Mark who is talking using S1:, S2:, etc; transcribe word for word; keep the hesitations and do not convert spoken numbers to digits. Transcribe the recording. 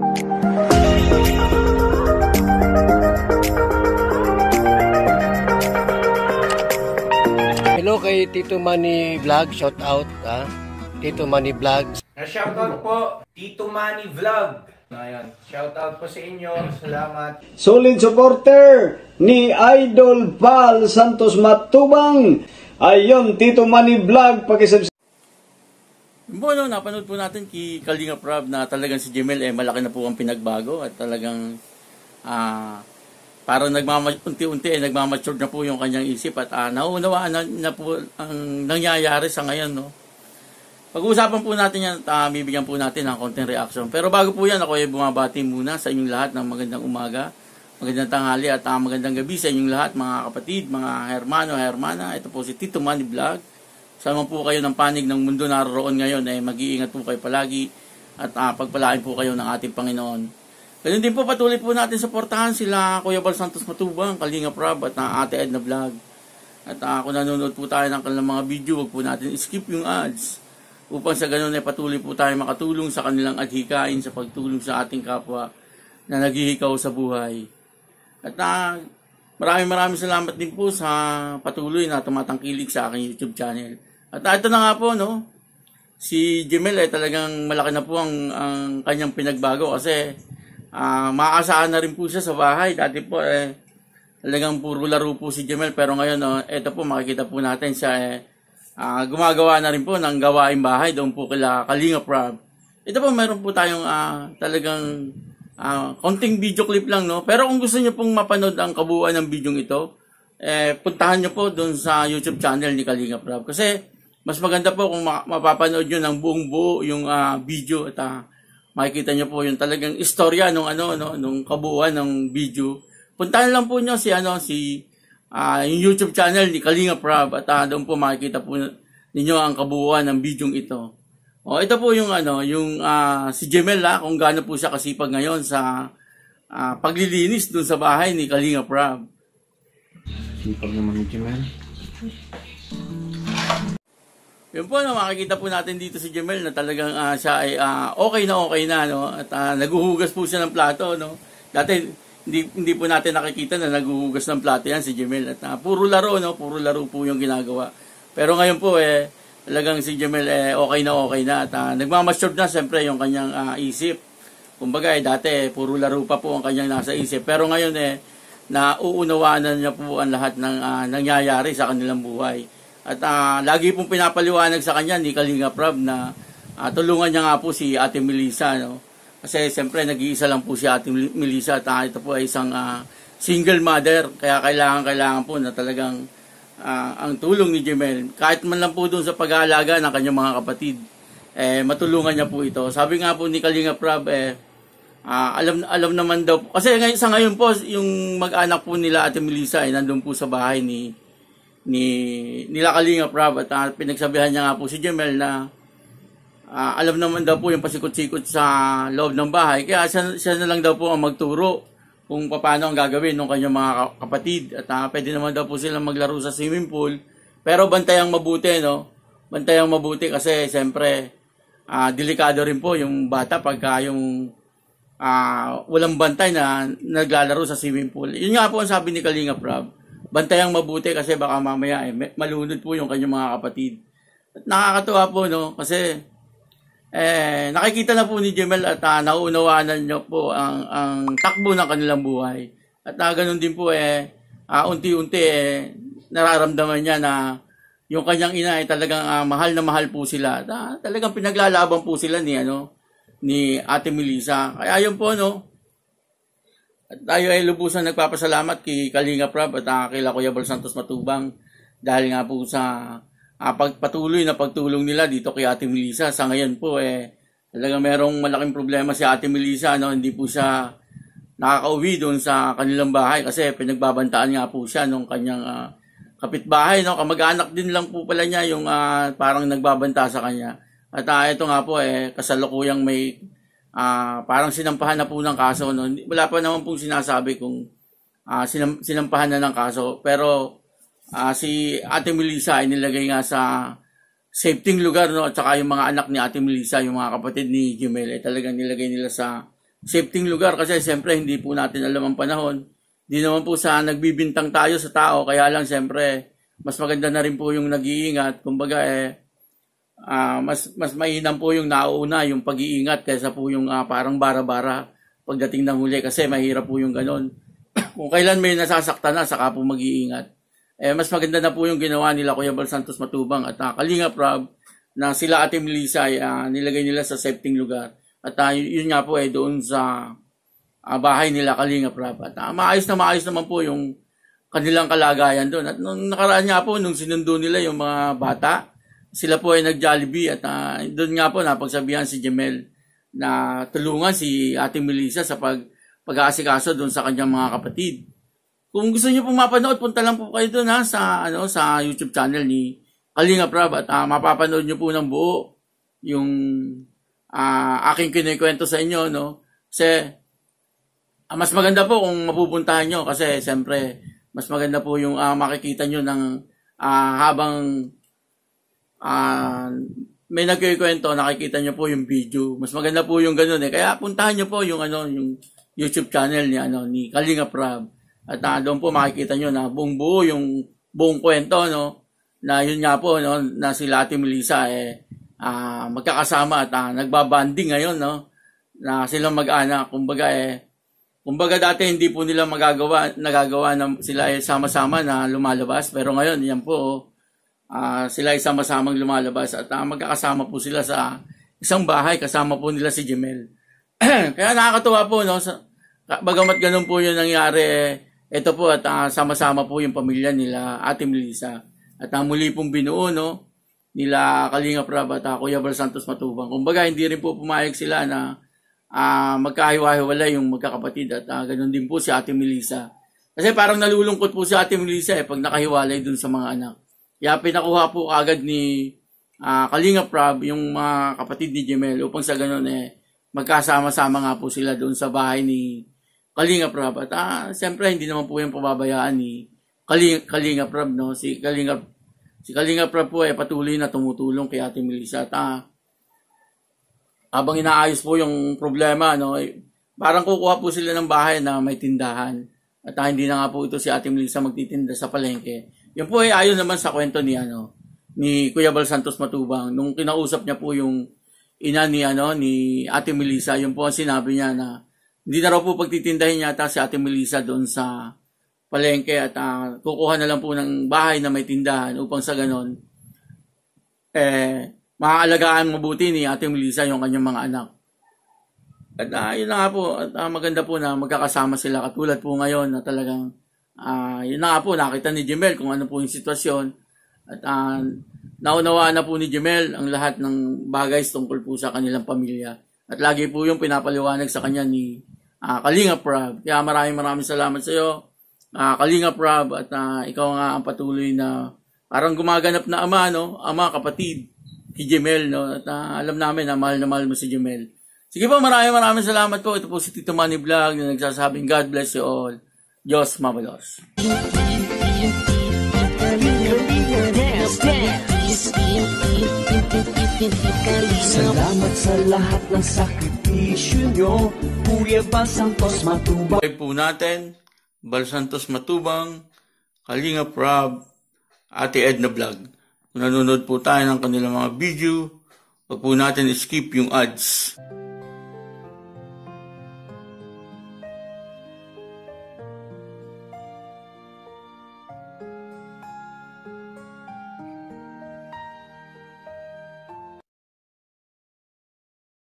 S1: Hello kay Tito Manny Vlog, shout out ha. Tito Manny Vlog.
S2: Shout out po Tito Manny Vlog. Ayun, shout out po sa inyo. Salamat.
S3: Solid supporter ni Idol Val Santos Matubang. Ayun, Tito Manny Vlog, pakisubscribe.
S4: Bueno, napanood po natin kay Kalinga Prab na talagang si Jemel eh malaki na po ang pinagbago at talagang ah uh, parang nagmama-unti-unti eh, nagmamature na po yung kanyang isip at uh, nauunawaan na, na po ang nangyayari sa ngayon, no. Pag-uusapan po natin yan at uh, bibigyan po natin ng konting reaction. Pero bago po yan, ako ay bumabati muna sa inyong lahat ng magandang umaga, magandang tanghali at uh, magandang gabi sa inyong lahat, mga kapatid, mga hermano, hermana. Ito po si Tito Manny Vlog. Sama po kayo ng panig ng mundo naroon ngayon, ay eh, mag-iingat po kayo palagi at uh, pagpalain po kayo ng ating Panginoon. Ganun din po, patuloy po natin suportahan sila Kuya Val Santos Matubang, Kalinga Prab at uh, Ate Edna Vlog. At uh, kung nanonood po tayo ng kanilang mga video, huwag po natin skip yung ads. Upang sa ganun ay patuloy po tayo makatulong sa kanilang adhikain sa pagtulong sa ating kapwa na naghihikaw sa buhay. At uh, maraming maraming salamat din po sa patuloy na tumatangkilik sa aking YouTube channel. At uh, ito na nga po, no, si Jemel ay talagang malaki na po ang, ang kanyang pinagbago kasi uh, maaasahan na rin po siya sa bahay. Dati po eh, talagang puro laro po si Jemel, pero ngayon no, ito po makikita po natin siya eh, Uh, gumagawa na rin po ng gawaing bahay doon po kila Kalinga Prab. Ito po meron po tayong uh, talagang uh, konting video clip lang, no. Pero kung gusto niyo pong mapanood ang kabuuan ng video ito, eh, puntahan niyo po doon sa YouTube channel ni Kalinga Prab. Kasi mas maganda po kung ma- mapapanood niyo ng buong buo yung uh, video at uh, makikita niyo po yung talagang istorya nung ano no, nung kabuuan ng video. Puntahan lang po niyo si ano si Uh, yung YouTube channel ni Kalinga Prab at uh, doon po makikita po ninyo ang kabuuan ng bidyong ito. O, ito po yung ano, yung uh, si Jemel ha, kung gaano po siya kasipag ngayon sa uh, paglilinis doon sa bahay ni Kalinga Prab.
S2: Sipag naman ni Jemel.
S4: Yun po, no, makikita po natin dito si Jemel na talagang uh, siya ay uh, okay na okay na, no, at uh, naguhugas po siya ng plato, no. Dati Hindi, hindi po natin nakikita na naghuhugas ng plato yan si Jemel. At uh, puro laro, no? Puro laro po yung ginagawa. Pero ngayon po, eh, talagang si Jemel, eh, okay na okay na. At uh, nagmamature na, siyempre, yung kanyang uh, isip. Kumbaga, eh, dati, eh, puro laro pa po ang kanyang nasa isip. Pero ngayon, eh, nauunawaan na niya po ang lahat ng uh, nangyayari sa kanilang buhay. At uh, lagi pong pinapaliwanag sa kanya ni Kalinga Prab na uh, tulungan niya nga po si Ate Melissa, no? Kasi siyempre nag-iisa lang po si Ate Melissa at uh, ito po ay isang uh, single mother. Kaya kailangan, kailangan po na talagang uh, ang tulong ni Jemel. Kahit man lang po doon sa pag-aalaga ng kanyang mga kapatid, eh, matulungan niya po ito. Sabi nga po ni Kalinga Prab, eh, uh, alam, alam naman daw po. Kasi ngay- sa ngayon po, yung mag-anak po nila Ate Melissa ay eh, nandun po sa bahay ni, ni nila Kalinga Prab. At uh, pinagsabihan niya nga po si Jemel na Uh, alam naman daw po yung pasikot-sikot sa loob ng bahay. Kaya siya, siya na lang daw po ang magturo kung paano ang gagawin ng kanyang mga kapatid. At uh, pwede naman daw po silang maglaro sa swimming pool. Pero bantayang mabuti, no? Bantayang mabuti kasi siyempre uh, delikado rin po yung bata pagka yung uh, walang bantay na naglalaro sa swimming pool. Yun nga po ang sabi ni Kalinga Prab. Bantayang mabuti kasi baka mamaya eh, malunod po yung kanyang mga kapatid. At nakakatuwa po, no? Kasi Eh, nakikita na po ni Jemel at uh, nauunawaan niyo po ang, ang takbo ng kanilang buhay. At uh, ganun din po eh, uh, unti-unti eh, nararamdaman niya na yung kanyang ina ay talagang uh, mahal na mahal po sila. At, uh, talagang pinaglalaban po sila ni, ano, ni Ate Melissa. Kaya yun po, no. At tayo ay lubusan nagpapasalamat kay Kalinga Prab at uh, kay Kuya Val Santos Matubang dahil nga po sa Uh, pagpatuloy na pagtulong nila dito kay Ate Melissa. Sa ngayon po, eh, talagang merong malaking problema si Ate Melissa, no? Hindi po siya nakakauwi doon sa kanilang bahay kasi pinagbabantaan nga po siya nung kanyang uh, kapitbahay, no? Kamag-anak din lang po pala niya yung uh, parang nagbabanta sa kanya. At uh, ito nga po, eh, kasalukuyang may uh, parang sinampahan na po ng kaso, no? Wala pa naman pong sinasabi kung uh, sinam- sinampahan na ng kaso. Pero Uh, si Ate Melissa ay nilagay nga sa safety lugar, no? At saka yung mga anak ni Ate Melissa, yung mga kapatid ni Jemel, ay talagang nilagay nila sa safety lugar kasi siyempre hindi po natin alam ang panahon. Hindi naman po sa nagbibintang tayo sa tao, kaya lang siyempre mas maganda na rin po yung nag-iingat. Kumbaga eh, uh, mas, mas mainam po yung nauna, yung pag-iingat kaysa po yung uh, parang bara-bara pagdating ng huli kasi mahirap po yung ganon. Kung kailan may nasasaktan na, saka po mag-iingat. Eh, mas maganda na po yung ginawa nila Kuya Bal Santos Matubang at uh, Kalingap Rob na sila Ate Melissa ay uh, nilagay nila sa safety lugar. At uh, yun nga po eh doon sa uh, bahay nila Kalingap Rob. At uh, maayos na maayos naman po yung kanilang kalagayan doon. At nung nakaraan nga po, nung sinundo nila yung mga bata, sila po ay nag-Jollibee at uh, doon nga po napagsabihan si Jemel na tulungan si Ate Melissa sa pag pag-aasikaso doon sa kanyang mga kapatid. Kung gusto niyo pong mapanood, punta lang po kayo doon ha, sa, ano, sa YouTube channel ni Kalingap Rob at uh, mapapanood niyo po ng buo yung uh, aking kinikwento sa inyo. No? Kasi uh, mas maganda po kung mapupuntahan nyo kasi siyempre mas maganda po yung uh, makikita nyo ng uh, habang uh, may nagkikwento, nakikita nyo po yung video. Mas maganda po yung ganun eh. Kaya puntahan nyo po yung ano, yung YouTube channel ni ano ni Kalingap Rob. At uh, doon po makikita nyo na buong buo yung buong kwento no na yun nga po no na sila Ate Melissa eh uh, magkakasama at uh, nagbabanding ngayon no na silang mag-anak. Kumbaga eh kumbaga dati hindi po nila magagawa nagagawa na sila ay sama-sama na lumalabas pero ngayon yan po uh, sila ay sama-samang lumalabas at uh, magkakasama po sila sa isang bahay kasama po nila si Jemel. Kaya nakakatuwa po, no? Bagamat ganun po yung nangyari, ito po at uh, sama-sama po yung pamilya nila Ate Melissa. At uh, muli pong binuo, no? Nila Kalingap Rob at uh, Kuya Bal Santos Matubang. Kumbaga, hindi rin po pumayag sila na uh, magkahiwa-hiwalay yung magkakapatid at uh, ganun din po si Ate Melissa. Kasi parang nalulungkot po si Ate Melissa eh, pag nakahiwalay dun sa mga anak. Kaya pinakuha po agad ni uh, Kalingap Rob yung mga kapatid ni Jemel upang sa ganun eh, magkasama-sama nga po sila doon sa bahay ni Kalingap Rob. At ah, siyempre, hindi naman po yung pababayaan ni Kaling, Kalingap Rob, no? Si Kalingap, si Kalingap Rob po ay patuloy na tumutulong kay Ate Melissa. At ah, habang inaayos po yung problema, no? Eh, parang kukuha po sila ng bahay na may tindahan. At ah, hindi na nga po ito si Ate Melissa magtitinda sa palengke. Yan po ay ayon naman sa kwento ni, ano, ni Kuya Bal Santos Matubang. Nung kinausap niya po yung ina ni ano ni Ate Melissa, yung po ang sinabi niya na hindi na raw po pagtitindahin yata si Ate Melissa doon sa palengke at uh, kukuha na lang po ng bahay na may tindahan upang sa ganon eh maaalagaan mabuti ni Ate Melissa yung kanyang mga anak. At uh, yun na nga po, at uh, maganda po na magkakasama sila katulad po ngayon na talagang uh, yun na nga po, nakita ni Jemel kung ano po yung sitwasyon at uh, naunawaan na po ni Jemel ang lahat ng bagay tungkol po sa kanilang pamilya. At lagi po yung pinapaliwanag sa kanya ni uh, Kalingap Rob. Kaya maraming maraming salamat sa iyo, uh, Kalingap Rob. At uh, ikaw nga ang patuloy na parang gumaganap na ama, no? Ama, kapatid, si Jemel. No? At uh, alam namin na mahal na mahal mo si Jemel. Sige po, maraming maraming salamat po. Ito po si Tito Manny Vlog na nagsasabing God bless you all. Diyos mabalos.
S5: Salamat sa lahat ng sakripisyo nyo, Kuya Bal Santos Matubang.
S4: Ay po natin, Bal Santos Matubang, Kalingap Rob, Ate Edna Vlog. Kung nanonood po tayo ng kanilang mga video, wag po natin skip yung ads.